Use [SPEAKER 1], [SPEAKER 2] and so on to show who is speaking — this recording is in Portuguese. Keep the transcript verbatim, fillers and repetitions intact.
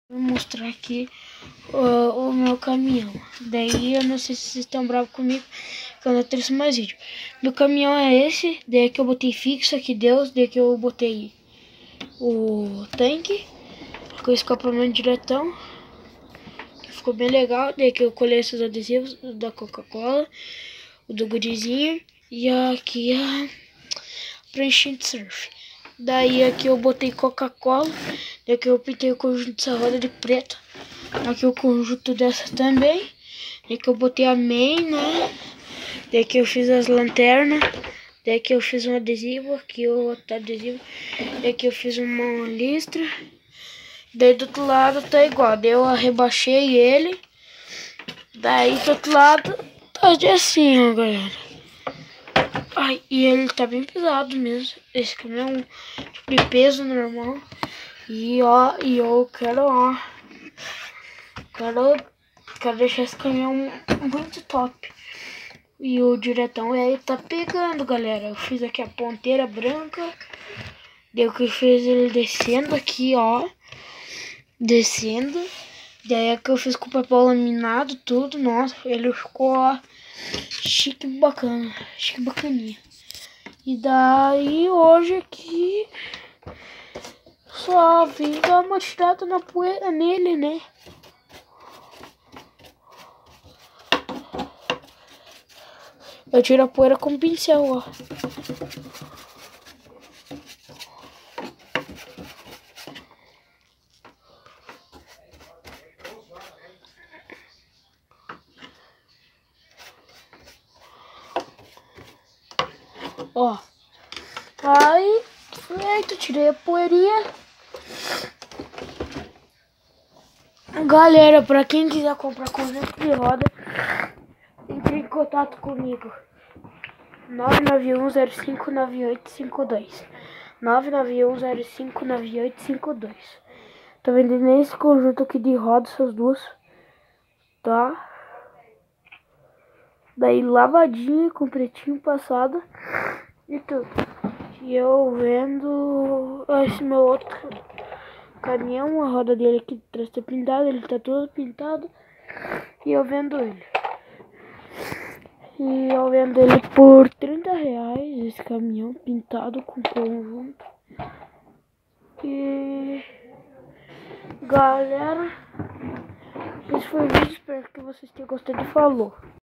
[SPEAKER 1] Vou mostrar aqui uh, o meu caminhão. Daí eu não sei se vocês estão bravos comigo, que eu não trouxe mais vídeo. Meu caminhão é esse, daí que eu botei fixo aqui, Deus, daí que eu botei o tanque com o escapamento diretão, que ficou bem legal. Daí que eu colei esses adesivos da Coca-Cola, o do Goodizinho, e aqui a pranchinha de surf. Daí aqui eu botei Coca-Cola, daí que eu pintei o conjunto dessa roda de preto. Aqui o conjunto dessa também. Daí que eu botei a main, né? Daí que eu fiz as lanternas. Daí que eu fiz um adesivo, aqui o outro adesivo. Daí que eu fiz uma listra. Daí do outro lado tá igual, daí eu rebaixei ele. Daí do outro lado tá assim, ó, galera. Ai, e ele tá bem pesado mesmo. Esse caminhão é um tipo de peso normal. E ó, e eu quero, ó, quero, quero deixar esse caminhão muito top. E o diretão aí tá pegando, galera. Eu fiz aqui a ponteira branca. Deu que eu fiz ele descendo aqui, ó. Descendo. Daí é que eu fiz com papel laminado, tudo. Nossa, ele ficou, ó, chique bacana. Chique bacaninha. E daí hoje aqui só vim dar uma tirada na poeira nele, né? Eu tiro a poeira com o pincel, ó. Ó. Aí, feito, tirei a poeirinha. Galera, pra quem quiser comprar conjunto de roda, entre em contato comigo. nove nove um zero cinco nove oito cinco dois. nove nove um zero cinco nove oito cinco dois. Tô vendendo esse conjunto aqui de rodas, essas duas. Tá? Daí lavadinha, com pretinho passado e tudo. E eu vendo esse meu outro caminhão, a roda dele aqui de trás tá pintada, ele tá todo pintado. E eu vendo ele. E eu vendo ele por trinta reais, esse caminhão pintado com conjunto. E galera, esse foi o vídeo, espero que vocês tenham gostado e falou.